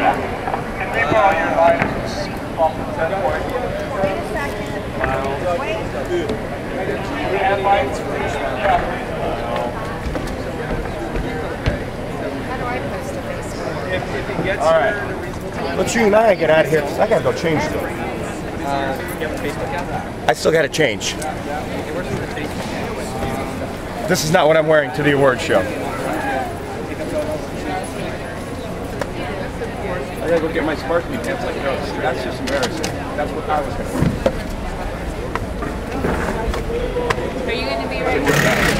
Can we borrow your lights off the 10 point? Wait a second. Wait. We have lights. How do I post to Facebook? If it gets All right. Let's you and I get out of here because I gotta go change still. you have a Facebook account? I still gotta change. This is not what I'm wearing to the award show. I gotta go get my sparkly pants like those. That's just embarrassing. That's what I was gonna wear. Are you going to be ready?